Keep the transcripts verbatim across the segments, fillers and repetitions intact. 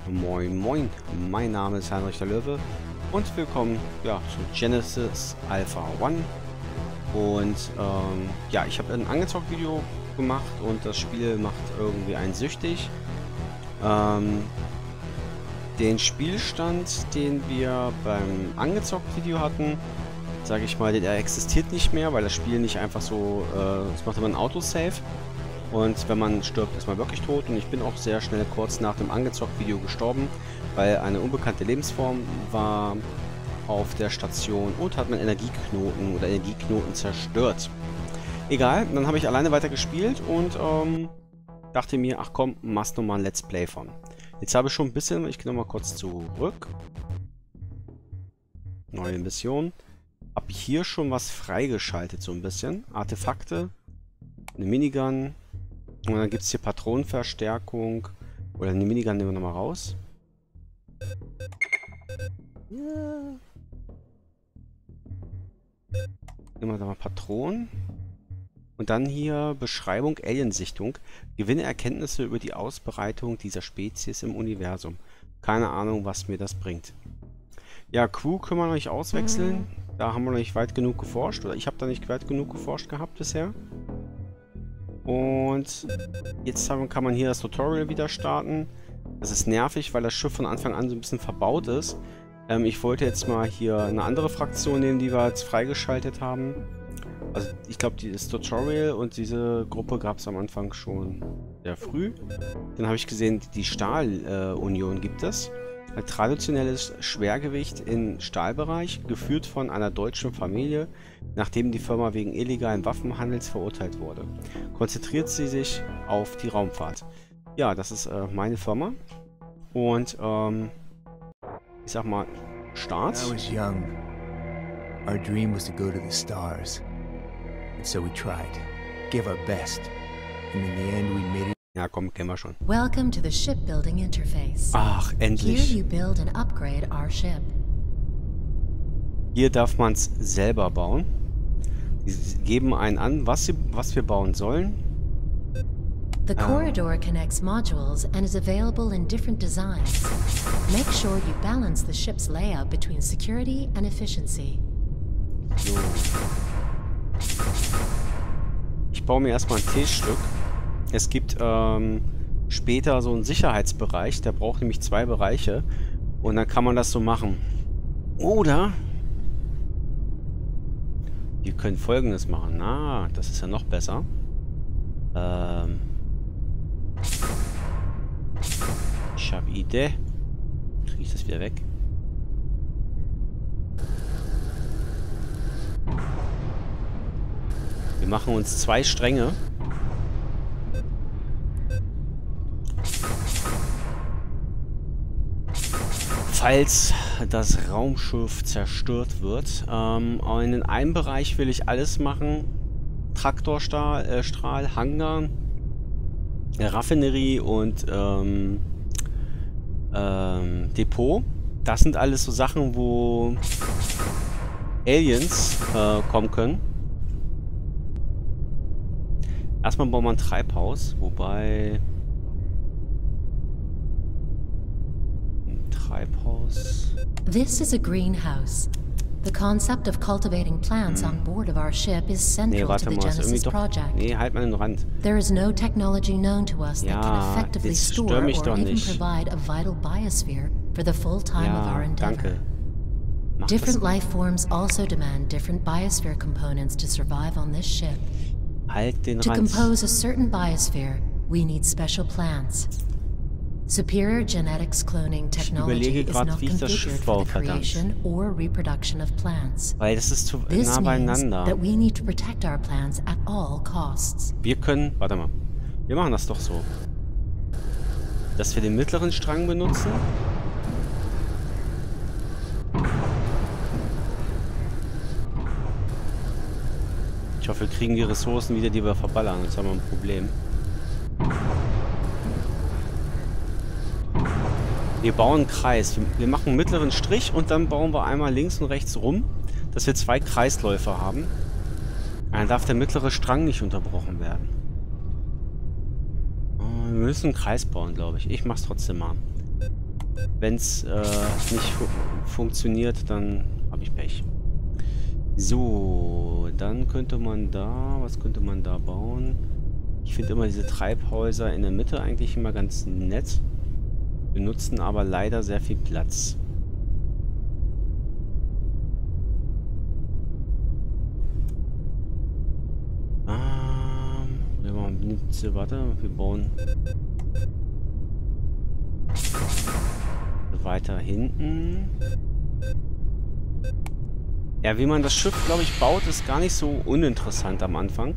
Moin Moin, mein Name ist Heinrich der Löwe und willkommen ja, zu Genesis Alpha One. Und ähm, ja, ich habe ein Angezockt-Video gemacht und das Spiel macht irgendwie einen süchtig. Ähm, den Spielstand, den wir beim Angezockt-Video hatten, sage ich mal, der existiert nicht mehr, weil das Spiel nicht einfach so, äh, das macht immer ein Autosave. Und wenn man stirbt, ist man wirklich tot. Und ich bin auch sehr schnell kurz nach dem Angezockt-Video gestorben, weil eine unbekannte Lebensform war auf der Station und hat meinen Energieknoten oder Energieknoten zerstört. Egal, dann habe ich alleine weiter gespielt und ähm, dachte mir, ach komm, machst du mal ein Let's Play von. Jetzt habe ich schon ein bisschen, ich gehe nochmal kurz zurück. Neue Mission. Habe hier schon was freigeschaltet, so ein bisschen. Artefakte, eine Minigun. Und dann gibt es hier Patronenverstärkung. Oder eine Minigun nehmen wir nochmal raus. Ja. Nehmen wir da mal Patronen. Und dann hier Beschreibung Aliensichtung. Gewinne Erkenntnisse über die Ausbreitung dieser Spezies im Universum. Keine Ahnung, was mir das bringt. Ja, Crew können wir noch nicht auswechseln. Mhm. Da haben wir noch nicht weit genug geforscht. Oder ich habe da nicht weit genug geforscht gehabt bisher. Und jetzt haben, kann man hier das Tutorial wieder starten. Das ist nervig, weil das Schiff von Anfang an so ein bisschen verbaut ist. Ähm, ich wollte jetzt mal hier eine andere Fraktion nehmen, die wir jetzt freigeschaltet haben. Also ich glaube, das Tutorial und diese Gruppe gab es am Anfang schon sehr früh. Dann habe ich gesehen, die Stahlunion äh, gibt es. Ein traditionelles Schwergewicht im Stahlbereich, geführt von einer deutschen Familie, nachdem die Firma wegen illegalen Waffenhandels verurteilt wurde. Konzentriert sie sich auf die Raumfahrt. Ja, das ist äh, meine Firma. Und ähm, ich sag mal, Start. When I was young, our dream was to go to the stars. And so we tried, gave our best. And in the end we made it. Ja, komm, kennen wir schon. Welcome to the shipbuilding interface. Ach, endlich. Here you build and upgrade our ship. Hier darf man es selber bauen. Sie geben einen an, was, sie, was wir bauen sollen. The corridor connects modules and is available in different designs. Make sure you balance the ship's layout between security and efficiency. So. Ich baue mir erstmal ein T-Stück. Es gibt ähm, später so einen Sicherheitsbereich, der braucht nämlich zwei Bereiche und dann kann man das so machen. Oder wir können Folgendes machen. Na, das ist ja noch besser. Ähm, ich habe Idee. Kriege ich das wieder weg? Wir machen uns zwei Stränge. Falls das Raumschiff zerstört wird. Ähm, in einem Bereich will ich alles machen. Traktorstrahl, äh, Strahl, Hangar, Raffinerie und ähm, ähm, Depot. Das sind alles so Sachen, wo Aliens äh, kommen können. Erstmal bauen wir ein Treibhaus, wobei... Treibhaus... This is a greenhouse. The concept of cultivating plants on board of our ship is central Nee, warte to the mal, ist irgendwie Genesis doch... project. Nee, halt mal den Rand. There is no technology known to us that Ja, can effectively jetzt store stör or mich doch even nicht. provide a vital biosphere for the full time of our Ja, endeavor. danke. Mach Different das. life forms also demand different biosphere components to survive on this ship. Halt den To Rand. compose a certain biosphere, we need special plants. Superior genetics cloning technology überlege is grad, not wie ich das configured Schiff for baue, the verdammt. creation or reproduction of plants. Weil das ist zu This nah means beieinander. that we need to protect our plants at all costs. Wir können... Warte mal. Wir machen das doch so. Dass wir den mittleren Strang benutzen. Ich hoffe, wir kriegen die Ressourcen wieder, die wir verballern. Jetzt haben wir ein Problem. Wir bauen einen Kreis. Wir machen einen mittleren Strich und dann bauen wir einmal links und rechts rum, dass wir zwei Kreisläufe haben. Dann darf der mittlere Strang nicht unterbrochen werden. Wir müssen einen Kreis bauen, glaube ich. Ich mach's trotzdem mal. Wenn es äh, nicht fu funktioniert, dann habe ich Pech. So, dann könnte man da, was könnte man da bauen? Ich finde immer diese Treibhäuser in der Mitte eigentlich immer ganz nett. Benutzen aber leider sehr viel Platz. Ähm, wir machen, warte, wir bauen weiter hinten. Ja, wie man das Schiff, glaube ich, baut, ist gar nicht so uninteressant am Anfang.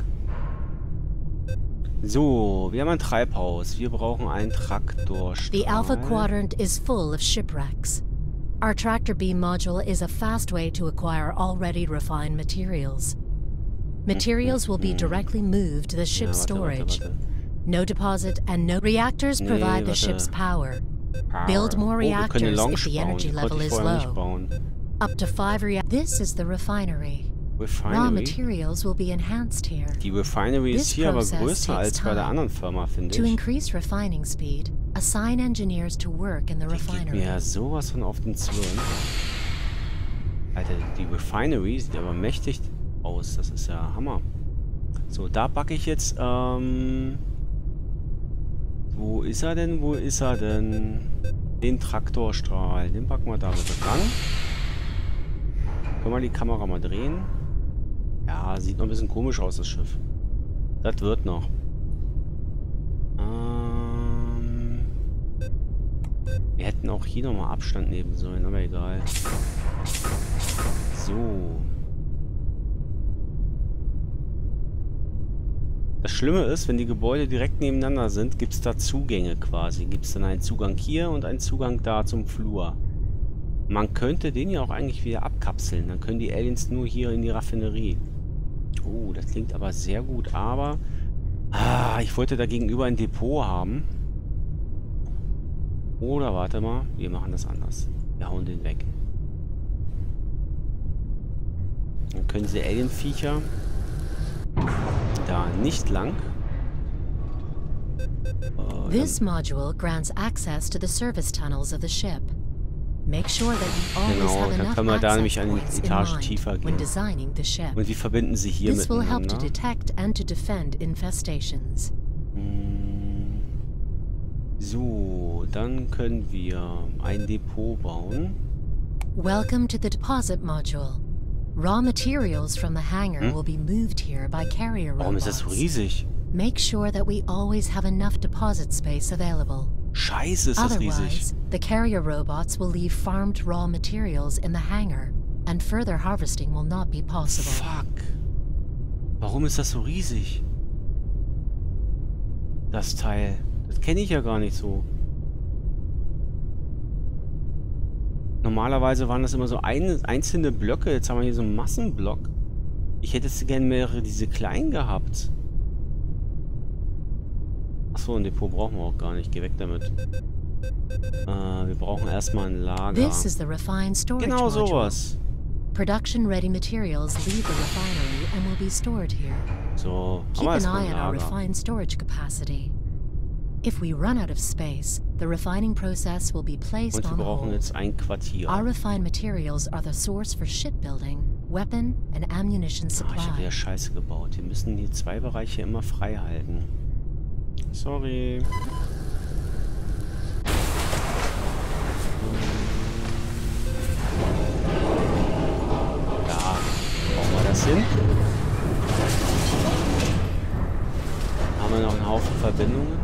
So, wir haben ein Treibhaus. Wir brauchen einen Traktorstrahl. The Alpha Quadrant is full of shipwrecks. Our tractor beam module is a fast way to acquire already refined materials. Materials will be directly moved to the ship's Ja, warte, storage. warte, warte. No deposit and no reactors Nee, provide the warte. ship's power. Power. Build more Oh, wir können eine reactors Lounge if the bauen. energy Die konnte level ich is vorher nicht low. bauen. Up to five reactors. This is the refinery. Raw Refinery? materials will be enhanced here. Die Refinery ist This hier aber process größer takes als bei der time. anderen Firma, finde To ich. increase refining speed, assign engineers to work in the Die geht refinery. mir ja sowas von auf den Zwirn. Alter, die Refinery sieht aber mächtig aus. Das ist ja Hammer. So, da backe ich jetzt, ähm... Wo ist er denn? Wo ist er denn? Den Traktorstrahl. Den packen wir da bitte dran. Können wir die Kamera mal drehen? Ja, sieht noch ein bisschen komisch aus, das Schiff. Das wird noch. Ähm... Wir hätten auch hier nochmal Abstand nehmen sollen, aber egal. So. Das Schlimme ist, wenn die Gebäude direkt nebeneinander sind, gibt es da Zugänge quasi. Gibt es dann einen Zugang hier und einen Zugang da zum Flur. Man könnte den ja auch eigentlich wieder abkapseln. Dann können die Aliens nur hier in die Raffinerie. Oh, das klingt aber sehr gut. Aber ah, ich wollte da gegenüber ein Depot haben. Oder warte mal, wir machen das anders. Wir hauen den weg. Dann können diese Alien-Viecher da nicht lang. Uh, This module grants access to the service tunnels of the ship. Make sure that you always Genau, have dann enough können wir da access nämlich eine points in Etage mind tiefer when gehen. designing the ship. Und wie verbinden sie hier This will help to miteinander? detect and to defend infestations. Hm. So, dann können wir ein Depot bauen. Welcome to the deposit module. Raw materials from the hangar Hm? will be moved here by carrier Warum ist das so robots. riesig? Make sure that we always have enough deposit space available. Scheiße, ist das riesig. Otherwise, the carrier robots will leave farmed raw materials in the hangar, and further harvesting will not be possible. Fuck. Warum ist das so riesig? Das Teil. Das kenne ich ja gar nicht so. Normalerweise waren das immer so ein, einzelne Blöcke. Jetzt haben wir hier so einen Massenblock. Ich hätte es gerne mehrere diese kleinen gehabt. Achso, ein Depot brauchen wir auch gar nicht. Geh weg damit. Äh, wir brauchen erstmal ein Lager. This is the refined storage Genau module. sowas. Production-ready materials leave the refinery and will be stored here. So, haben Keep wir an erstmal eye ein on our Lager. refined storage capacity. If we run out of space, the refining process will be placed Und wir on brauchen hold. jetzt ein Quartier. Our refined materials are the source for shipbuilding, weapon and ammunition Ah, ich habe supply. wieder Scheiße gebaut. Wir müssen die zwei Bereiche immer frei halten. Sorry. Da brauchen wir das hin. Haben wir noch einen Haufen Verbindungen.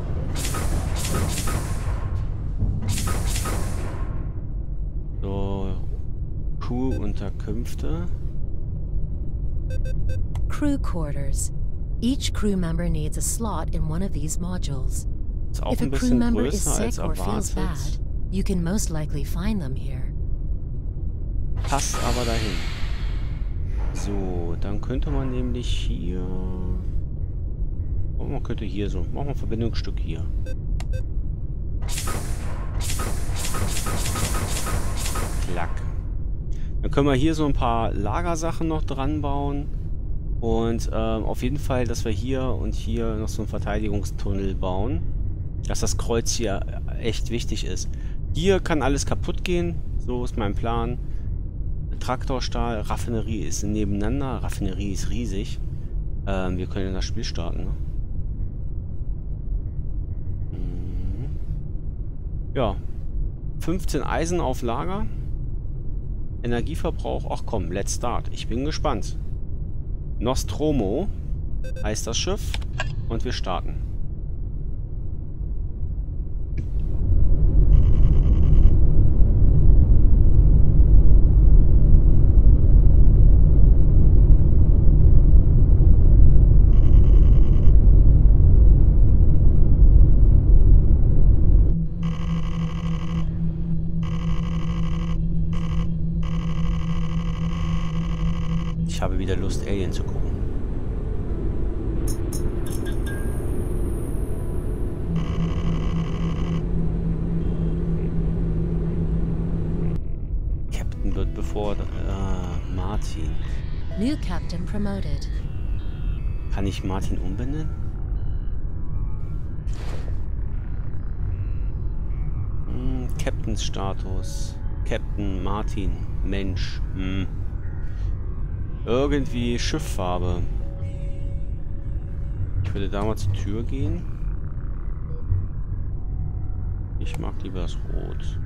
So, Crew-Unterkünfte. Crew quarters. Each crew member needs a slot in one of these modules. Ist auch If a ein crew bisschen member is größer als sick or feels bad, erwartet. you can most likely find them here. Passt aber dahin. So, dann könnte man nämlich hier... Oh, man könnte hier so... Machen wir ein Verbindungsstück hier. Klack. Dann können wir hier so ein paar Lagersachen noch dran bauen. Und ähm, auf jeden Fall, dass wir hier und hier noch so einen Verteidigungstunnel bauen. Dass das Kreuz hier echt wichtig ist. Hier kann alles kaputt gehen. So ist mein Plan. Traktorstahl, Raffinerie ist nebeneinander. Raffinerie ist riesig. Ähm, wir können das Spiel starten. Ne? Mhm. Ja. fünfzehn Eisen auf Lager. Energieverbrauch. Ach komm, let's start. Ich bin gespannt. Nostromo heißt das Schiff. Und wir starten. Ich habe wieder Lust, Alien zu gucken. Captain wird befordert. Äh, Martin. New captain promoted. Kann ich Martin umbenennen? Hm, Captainstatus. Captain Martin. Mensch. Hm. Irgendwie Schifffarbe. Ich würde da mal zur Tür gehen. Ich mag lieber das Rot.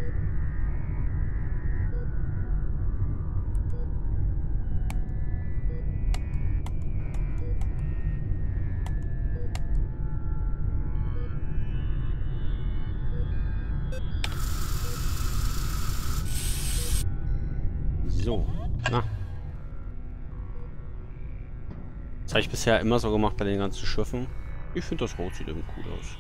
So. Na. Das habe ich bisher immer so gemacht bei den ganzen Schiffen. Ich finde, das Rot sieht irgendwie cool aus.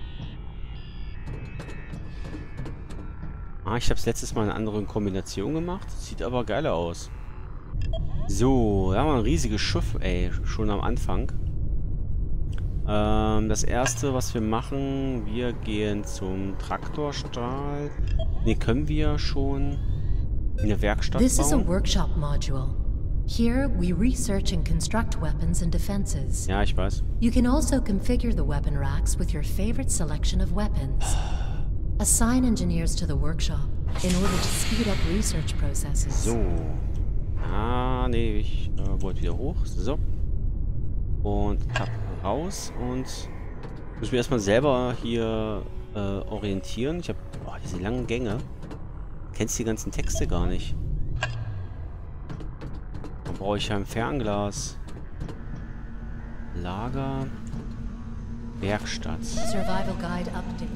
Ah, ich habe es letztes Mal in einer anderen Kombination gemacht. Sieht aber geiler aus. So, da haben wir ein riesiges Schiff, ey. Schon am Anfang. Ähm, das erste, was wir machen, wir gehen zum Traktorstahl. Ne, können wir schon eine Werkstatt This is a bauen? workshop module. Here, we research and construct weapons and defenses. Ja, ich weiß. You can also configure the weapon racks with your favorite selection of weapons. Assign engineers to the workshop in order to speed up research processes. So. Ah, nee, ich äh, wollte wieder hoch. So. Und Tab raus und muss mich erstmal selber hier äh, orientieren. Ich habe oh, diese langen Gänge. Kennst die ganzen Texte gar nicht. Da brauche ich ja ein Fernglas. Lager. Werkstatt. Survival Guide updated.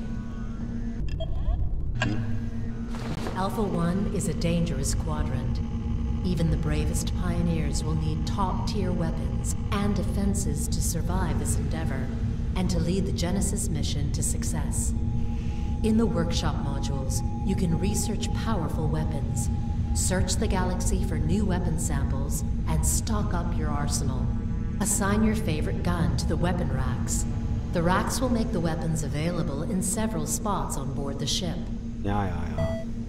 Alpha One is a dangerous quadrant. Even the bravest pioneers will need top-tier weapons and defenses to survive this endeavor, and to lead the Genesis mission to success. In the workshop modules, you can research powerful weapons, search the galaxy for new weapon samples, and stock up your arsenal. Assign your favorite gun to the weapon racks. The racks will make the weapons available in several spots on board the ship. Ja, ja, ja.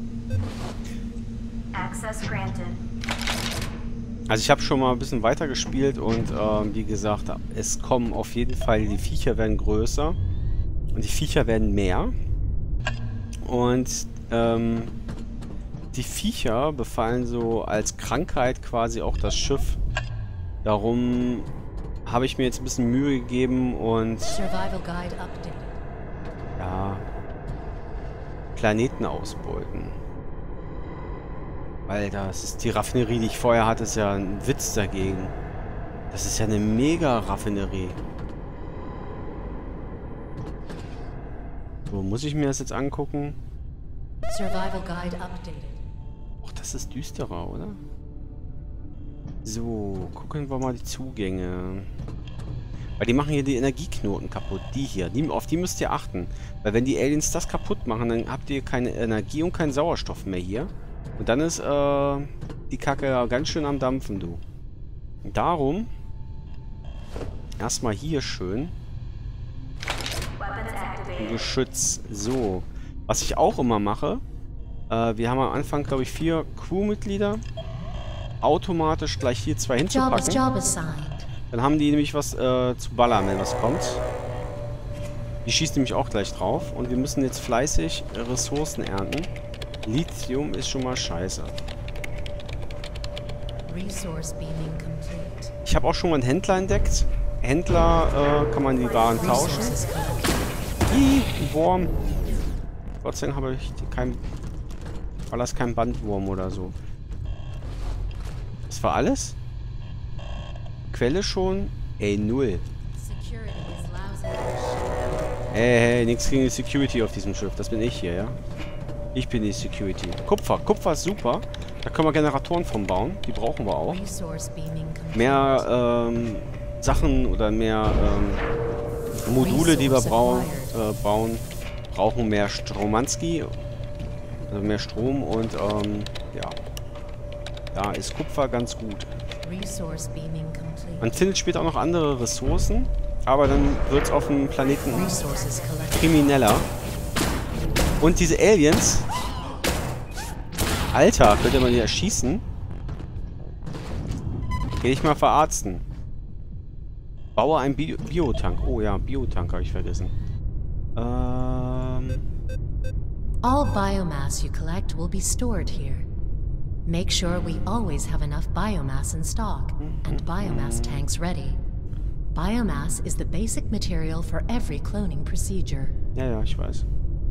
Access granted. Also ich habe schon mal ein bisschen weiter gespielt und ähm, wie gesagt, es kommen auf jeden Fall, die Viecher werden größer und die Viecher werden mehr. Und ähm, die Viecher befallen so als Krankheit quasi auch das Schiff. Darum habe ich mir jetzt ein bisschen Mühe gegeben und Survival Guide updated. ja, Planeten ausbeuten. Weil das ist die Raffinerie, die ich vorher hatte, ist ja ein Witz dagegen. Das ist ja eine Mega-Raffinerie. So, muss ich mir das jetzt angucken? Survival Guide updated. Och, das ist düsterer, oder? So, gucken wir mal die Zugänge. Weil die machen hier die Energieknoten kaputt. Die hier. Die, auf die müsst ihr achten. Weil wenn die Aliens das kaputt machen, dann habt ihr keine Energie und keinen Sauerstoff mehr hier. Und dann ist äh, die Kacke ganz schön am Dampfen, du. Darum erstmal hier schön ein Geschütz. So. Was ich auch immer mache, äh, wir haben am Anfang, glaube ich, vier Crewmitglieder. Automatisch gleich hier zwei Job is hinzupacken. job assigned. Dann haben die nämlich was äh, zu ballern, wenn was kommt. Die schießt nämlich auch gleich drauf. Und wir müssen jetzt fleißig Ressourcen ernten. Lithium ist schon mal scheiße. Ich habe auch schon mal einen Händler entdeckt. Händler äh, kann man die Waren tauschen. Ih, ein Wurm. Gott sei Dank habe ich kein... War das kein Bandwurm oder so. Das war alles? Quelle schon? Ey, null. Hey, hey, nichts gegen die Security auf diesem Schiff. Das bin ich hier, ja? Ich bin die Security. Kupfer. Kupfer ist super. Da können wir Generatoren von bauen. Die brauchen wir auch. Mehr ähm, Sachen oder mehr ähm, Module, die wir brauchen, äh, bauen, brauchen mehr Stromanski. Also mehr Strom und ähm, ja. Da ist Kupfer ganz gut. Man findet später auch noch andere Ressourcen, aber dann wird es auf dem Planeten krimineller. Und diese Aliens... Alter, könnte man die erschießen? Geh ich mal verarzten. Baue einen Bi Biotank. Oh ja, Biotank habe ich vergessen. Ähm... All biomass you collect will be stored here. Make sure we always have enough biomass in stock and biomass tanks ready. Biomass is the basic material for every cloning procedure. Ja, ja, ich weiß.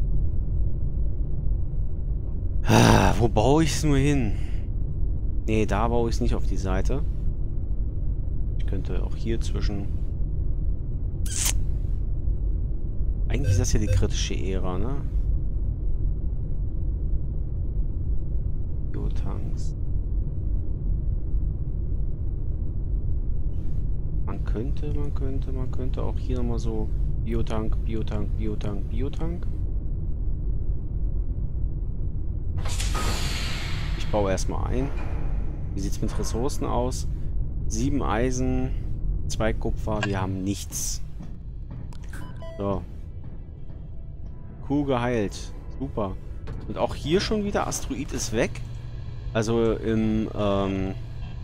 Ah, wo baue ich es nur hin? Nee, da baue ich es nicht auf die Seite. Ich könnte auch hier zwischen... Eigentlich ist das hier die kritische Ära, ne? Biotanks. Man könnte, man könnte, man könnte auch hier nochmal so Biotank, Biotank, Biotank, Biotank. Ich baue erstmal ein. Wie sieht es mit Ressourcen aus? Sieben Eisen, zwei Kupfer, wir haben nichts. So. Kuh geheilt. Super. Und auch hier schon wieder, Asteroid ist weg. Also im, ähm...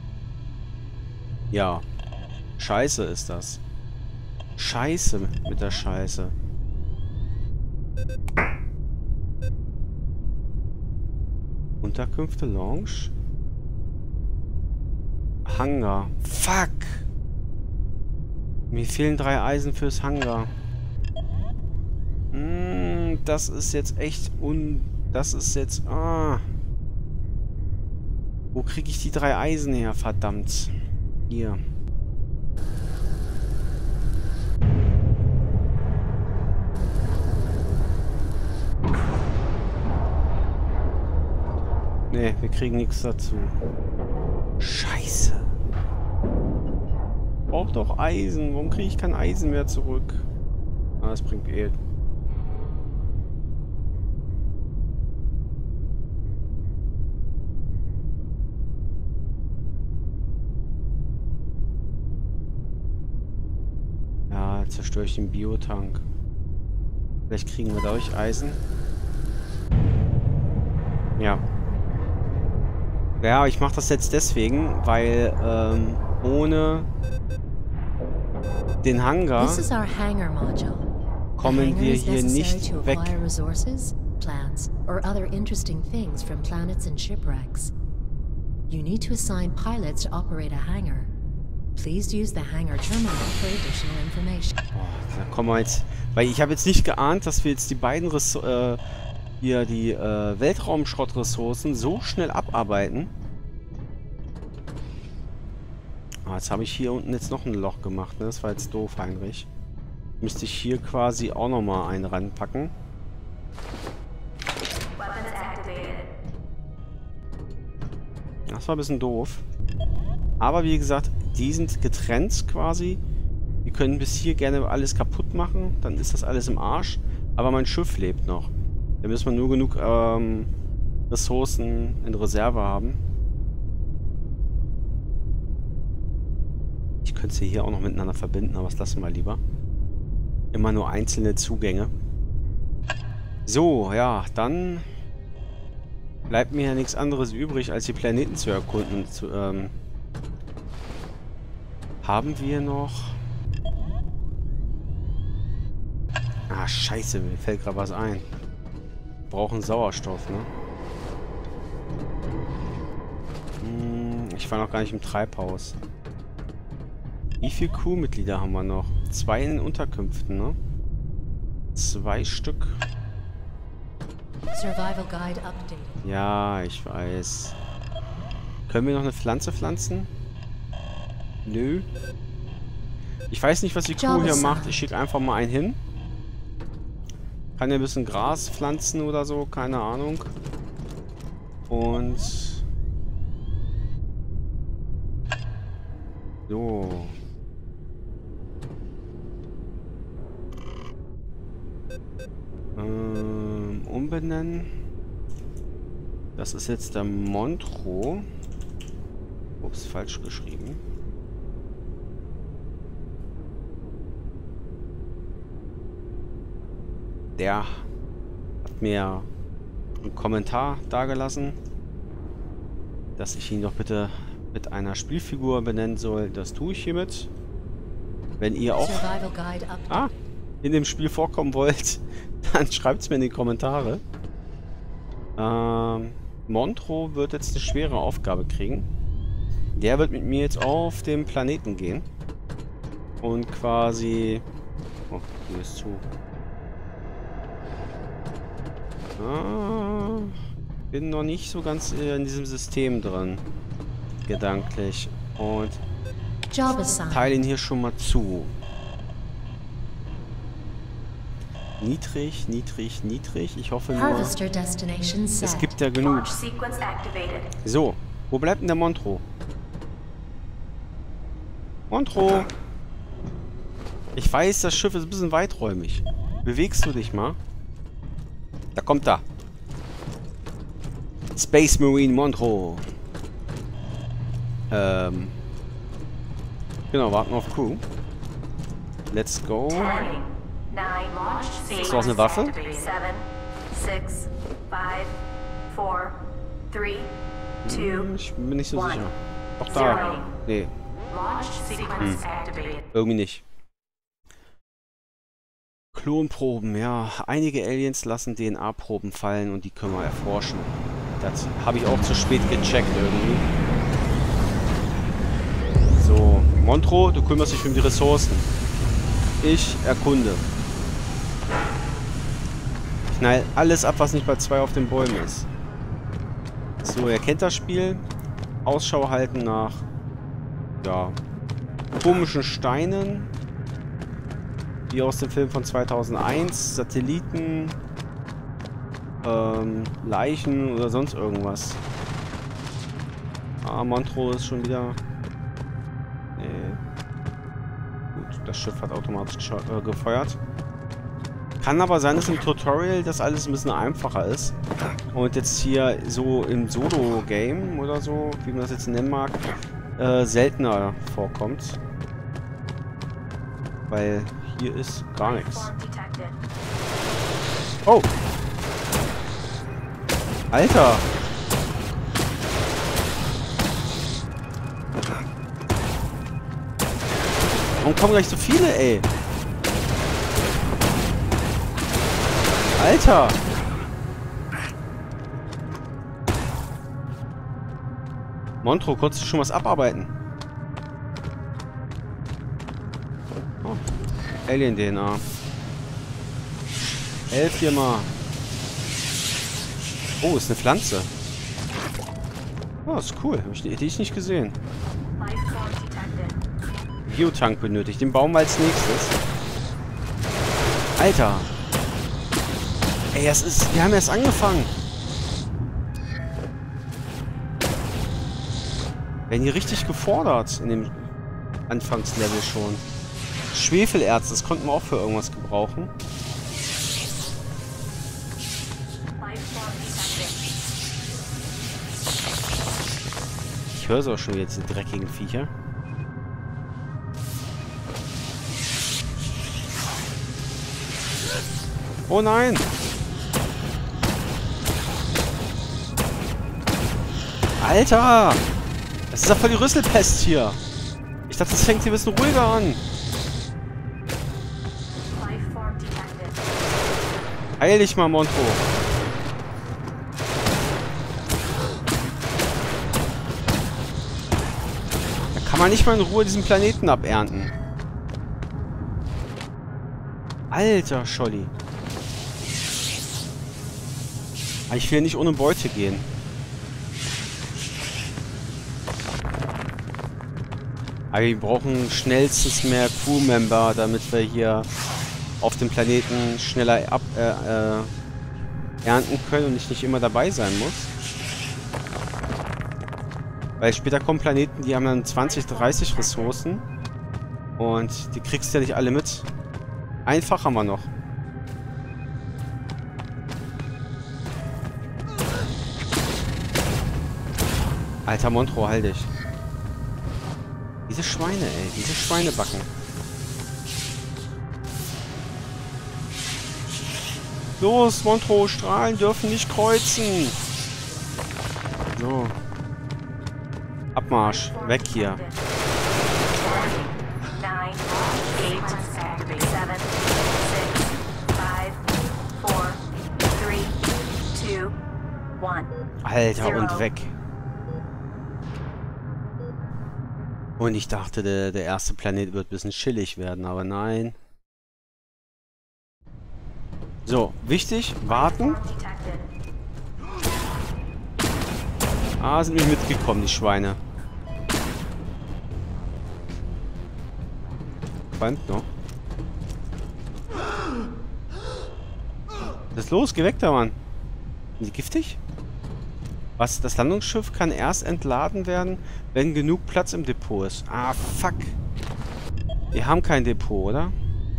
ja. Scheiße ist das. Scheiße mit der Scheiße. Unterkünfte, Lounge. Hangar. Fuck! Mir fehlen drei Eisen fürs Hangar. Mm, das ist jetzt echt un... Das ist jetzt... Ah. Wo kriege ich die drei Eisen her? Verdammt. Hier. Nee, wir kriegen nichts dazu. Scheiße. Braucht doch Eisen. Warum kriege ich kein Eisen mehr zurück? Ah, das bringt eh. Ja, zerstöre ich den Biotank. Vielleicht kriegen wir dadurch Eisen. Ja. Ja, ich mache das jetzt deswegen, weil ähm, ohne den Hangar kommen wir hier nicht weg. Plants, or other interesting things from planets and shipwrecks. You need to assign pilots to operate a hangar. Please use the hangar terminal for additional information. Oh, da kommen wir jetzt, weil ich habe jetzt nicht geahnt, dass wir jetzt die beiden Ressourcen, äh, hier die äh, Weltraumschrottressourcen so schnell abarbeiten. Ah, jetzt habe ich hier unten jetzt noch ein Loch gemacht, ne? Das war jetzt doof, Heinrich. Müsste ich hier quasi auch nochmal einen ranpacken. Das war ein bisschen doof. Aber wie gesagt, die sind getrennt quasi. Die können bis hier gerne alles kaputt machen. Dann ist das alles im Arsch. Aber mein Schiff lebt noch. Da müssen wir nur genug ähm, Ressourcen in Reserve haben. Ich könnte sie hier auch noch miteinander verbinden, aber das lassen wir lieber. Immer nur einzelne Zugänge. So, ja, dann bleibt mir ja nichts anderes übrig, als die Planeten zu erkunden. Zu, ähm, haben wir noch... Ah, scheiße, mir fällt gerade was ein. Wir brauchen Sauerstoff, ne? Hm, ich war noch gar nicht im Treibhaus. Wie viele Crewmitglieder haben wir noch? Zwei in den Unterkünften, ne? Zwei Stück. Survival Guide updated. Ja, ich weiß. Können wir noch eine Pflanze pflanzen? Nö. Ich weiß nicht, was die Crew hier macht. Ich schicke einfach mal einen hin. Kann ja ein bisschen Gras pflanzen oder so, keine Ahnung. Und... So. Ähm, umbenennen. Das ist jetzt der Montreux. Ups, falsch geschrieben. Der hat mir einen Kommentar dagelassen, dass ich ihn doch bitte mit einer Spielfigur benennen soll. Das tue ich hiermit. Wenn ihr auch ah, in dem Spiel vorkommen wollt, dann schreibt es mir in die Kommentare. Ähm, Montreux wird jetzt eine schwere Aufgabe kriegen. Der wird mit mir jetzt auf den Planeten gehen. Und quasi... Oh, die ist zu. Ah, bin noch nicht so ganz in diesem System drin. Gedanklich. Und teile ihn hier schon mal zu. Niedrig, niedrig, niedrig. Ich hoffe nur, es gibt ja genug. So, wo bleibt denn der Montreux? Montreux! Ich weiß, das Schiff ist ein bisschen weiträumig. Bewegst du dich mal? Da kommt er. Space Marine Montreux. Ähm. Genau, warten auf Crew. Let's go. Ist das eine Waffe? Hm, ich bin nicht so sicher. Doch da. Nee. Hm. Irgendwie nicht. Klonproben, ja. Einige Aliens lassen D N A-Proben fallen und die können wir erforschen. Das habe ich auch zu spät gecheckt irgendwie. So, Montreux, du kümmerst dich um die Ressourcen. Ich erkunde. Ich knall alles ab, was nicht bei zwei auf den Bäumen ist. So, er kennt das Spiel. Ausschau halten nach, ja, komischen Steinen. Wie aus dem Film von zweitausendeins. Satelliten. Ähm, Leichen oder sonst irgendwas. Ah, Montreux ist schon wieder... Nee. Gut, das Schiff hat automatisch äh, gefeuert. Kann aber sein, dass im Tutorial das alles ein bisschen einfacher ist. Und jetzt hier so im Solo-Game oder so, wie man das jetzt nennen mag, äh, seltener vorkommt. Weil hier ist gar nichts. Oh! Alter! Warum kommen gleich so viele, ey? Alter! Montreux, konntest du schon was abarbeiten? Oh. Alien-D N A. Elf hier mal. Oh, ist eine Pflanze. Oh, ist cool. Hab ich, hätte ich nicht gesehen. Biotank benötigt. Den bauen wir als nächstes. Alter. Ey, das ist... Wir haben erst angefangen. Werden hier richtig gefordert in dem Anfangslevel schon. Schwefelerz, das konnten wir auch für irgendwas gebrauchen. Ich höre es auch schon jetzt, die dreckigen Viecher. Oh nein! Alter! Das ist doch voll die Rüsselpest hier. Ich dachte, das fängt hier ein bisschen ruhiger an. Heil dich mal, Montro. Da kann man nicht mal in Ruhe diesen Planeten abernten. Alter Scholli. Ich will nicht ohne Beute gehen. Aber wir brauchen schnellstens mehr Crewmember, damit wir hier auf dem Planeten schneller ab, äh, äh, ernten können und ich nicht immer dabei sein muss. Weil später kommen Planeten, die haben dann zwanzig, dreißig Ressourcen. Und die kriegst du ja nicht alle mit. Einfach haben wir noch. Alter Montro, halt dich. Diese Schweine, ey. Diese Schweinebacken. Los, Montro, Strahlen dürfen nicht kreuzen. So. Abmarsch. Weg hier. Alter, und weg. Und ich dachte, der, der erste Planet wird ein bisschen chillig werden, aber nein. So, wichtig, warten. Ah, sind wir mitgekommen, die Schweine. Qualmt noch. Was ist los? Geh weg da, Mann. Sind die giftig? Was? Das Landungsschiff kann erst entladen werden, wenn genug Platz im Depot ist. Ah, fuck. Wir haben kein Depot, oder?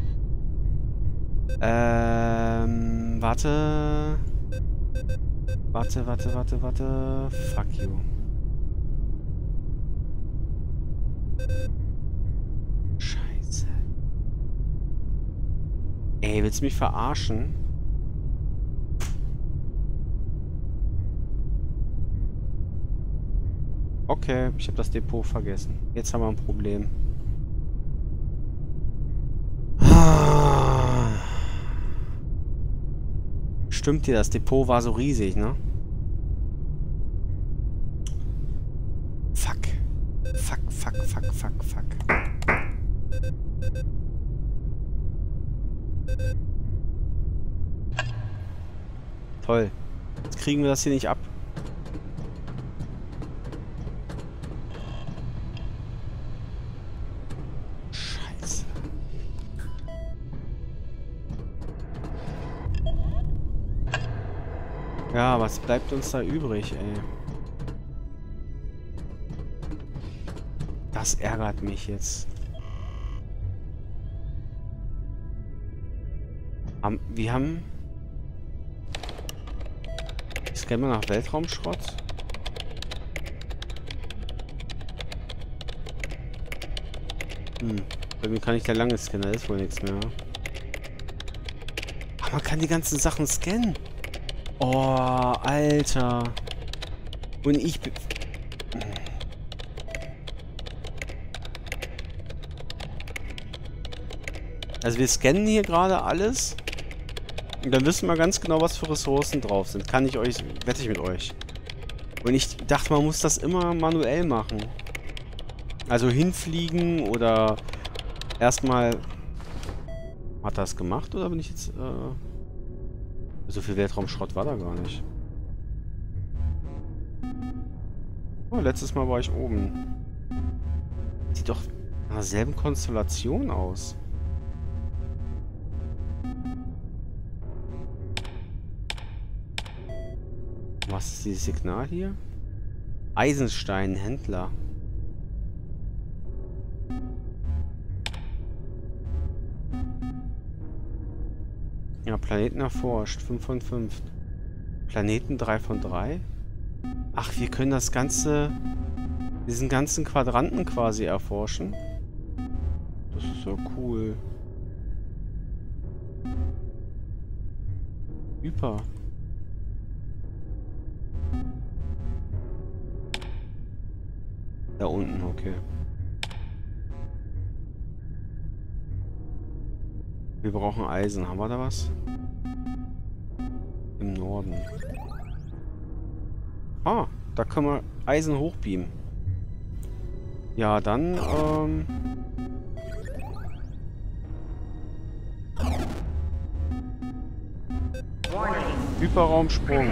Ähm, warte. Warte, warte, warte, warte. Fuck you. Scheiße. Ey, willst du mich verarschen? Okay, ich habe das Depot vergessen. Jetzt haben wir ein Problem. Stimmt dir, das Depot war so riesig, ne? Fuck. Fuck, fuck, fuck, fuck, fuck. Toll. Jetzt kriegen wir das hier nicht ab. Ja, was bleibt uns da übrig, ey? Das ärgert mich jetzt. Am, wir haben... Scannen wir nach Weltraumschrott? Hm. Bei mir kann ich der lange scannen, da ist wohl nichts mehr. Aber man kann die ganzen Sachen scannen. Oh, Alter. Und ich bin... Also wir scannen hier gerade alles. Und dann wissen wir ganz genau, was für Ressourcen drauf sind. Kann ich euch... Wette ich mit euch. Und ich dachte, man muss das immer manuell machen. Also hinfliegen oder erstmal... Hat das gemacht oder bin ich jetzt... Äh So viel Weltraumschrott war da gar nicht. Oh, letztes Mal war ich oben. Sieht doch nach derselben Konstellation aus. Was ist dieses Signal hier? Eisensteinhändler. Ja, Planeten erforscht. fünf von fünf. Planeten drei von drei. Ach, wir können das ganze... Diesen ganzen Quadranten quasi erforschen. Das ist so cool. Super. Da unten, okay. Wir brauchen Eisen. Haben wir da was? Im Norden. Ah, da können wir Eisen hochbeamen. Ja, dann, ähm... Hyperraumsprung.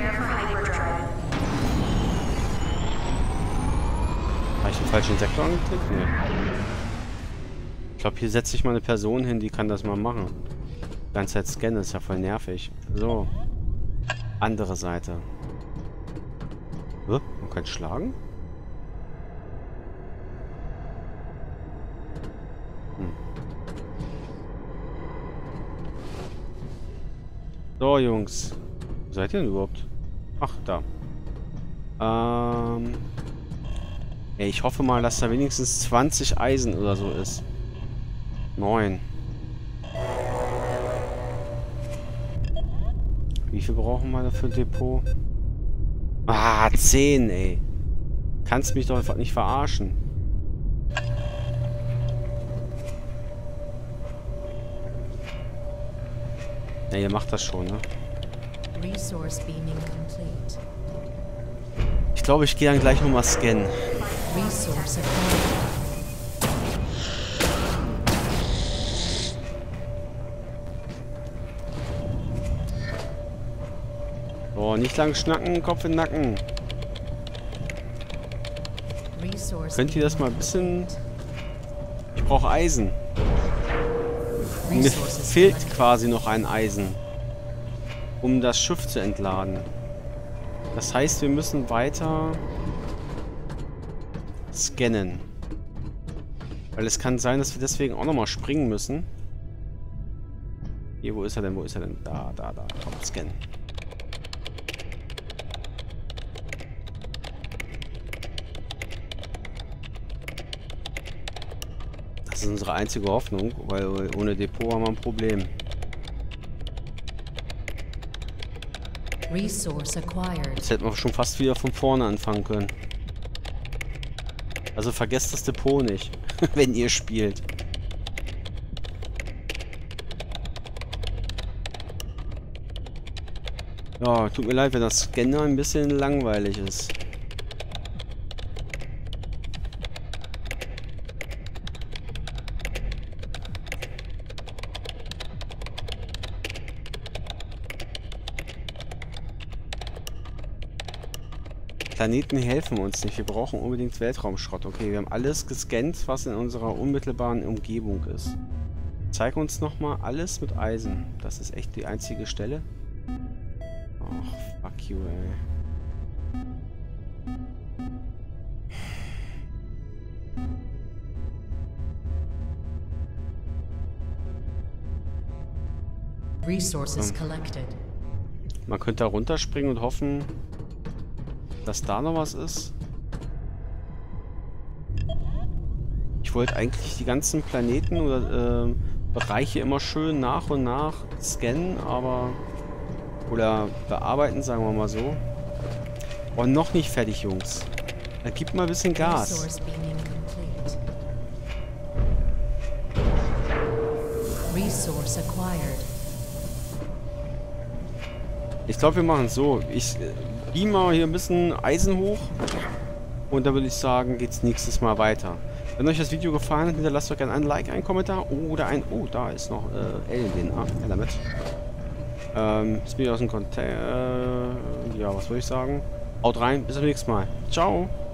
Habe ich den falschen Sektor angeklickt? Nee. Ich glaube, hier setze ich mal eine Person hin, die kann das mal machen. Die ganze Zeit scannen, ist ja voll nervig. So. Andere Seite. Hä? Man kann schlagen? Hm. So, Jungs. Wo seid ihr denn überhaupt? Ach, da. Ähm... Ey, ich hoffe mal, dass da wenigstens zwanzig Eisen oder so ist. neun. Wie viel brauchen wir dafür ein Depot? Ah, zehn, ey. Kannst mich doch einfach nicht verarschen. Ja, ihr macht das schon, ne? Resource beaming complete. Ich glaube, ich gehe dann gleich nochmal scannen. Resource acquired. Oh, nicht lang schnacken, Kopf in den Nacken. Resource Könnt ihr das mal ein bisschen... Ich brauche Eisen. Mir Resources fehlt collected. quasi noch ein Eisen, um das Schiff zu entladen. Das heißt, wir müssen weiter scannen. Weil es kann sein, dass wir deswegen auch nochmal springen müssen. Hier, wo ist er denn? Wo ist er denn? Da, da, da. Komm, scannen. Das ist unsere einzige Hoffnung, weil ohne Depot haben wir ein Problem. Resource acquired. Jetzt hätten wir schon fast wieder von vorne anfangen können. Also vergesst das Depot nicht, wenn ihr spielt. Ja, tut mir leid, wenn das Scanner ein bisschen langweilig ist. Planeten helfen uns nicht. Wir brauchen unbedingt Weltraumschrott. Okay, wir haben alles gescannt, was in unserer unmittelbaren Umgebung ist. Zeig uns nochmal alles mit Eisen. Das ist echt die einzige Stelle. Ach, fuck you, ey. Resources collected. Man könnte da runterspringen und hoffen, dass da noch was ist. Ich wollte eigentlich die ganzen Planeten oder äh, Bereiche immer schön nach und nach scannen, aber oder bearbeiten, sagen wir mal so. Und noch nicht fertig, Jungs. Da gibt mal ein bisschen Gas. Resource beaming complete. Resource acquired. Ich glaube, wir machen es so. Ich äh, beam mal hier ein bisschen Eisen hoch. Und da würde ich sagen, geht's nächstes Mal weiter. Wenn euch das Video gefallen hat, hinterlasst doch gerne ein Like, einen Kommentar oder ein... Oh, da ist noch äh, Elden. Ah, Element. Ähm, ist wieder aus dem Container. Äh, ja, was würde ich sagen? Haut rein, bis zum nächsten Mal. Ciao.